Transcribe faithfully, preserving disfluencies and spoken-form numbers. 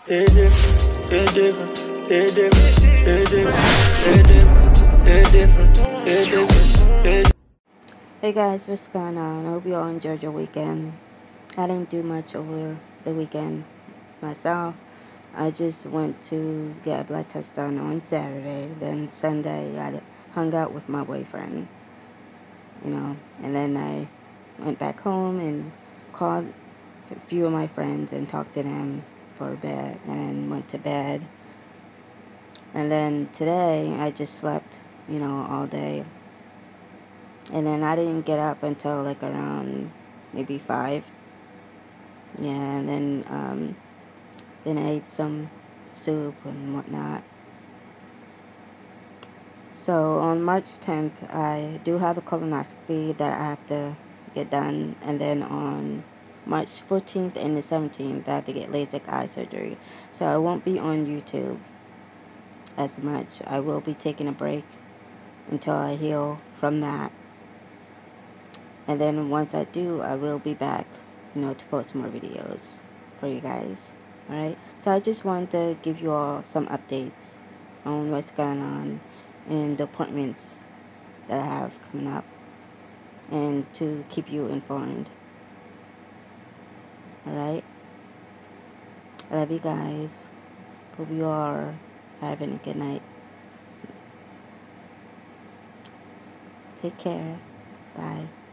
It different, it different, it different, it different, it different, it different, it different, it. Hey guys, what's going on? I hope you all enjoyed your weekend. I didn't do much over the weekend myself. I just went to get a blood test done on Saturday. Then Sunday I hung out with my boyfriend, you know, and then I went back home and called a few of my friends and talked to them for a bit, and then went to bed. And then today I just slept, you know, all day. And then I didn't get up until like around maybe five. Yeah, and then um, then I ate some soup and whatnot. So on March tenth, I do have a colonoscopy that I have to get done, and then on March fourteenth and the seventeenth, I have to get LASIK eye surgery. So I won't be on YouTube as much. I will be taking a break until I heal from that. And then once I do, I will be back, you know, to post more videos for you guys. Alright? So I just wanted to give you all some updates on what's going on and the appointments that I have coming up, and to keep you informed. Alright? I love you guys. Hope you all are having a good night. Take care. Bye.